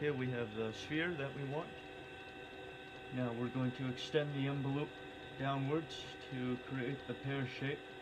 Okay, we have the sphere that we want. Now we're going to extend the envelope downwards to create the pear shape.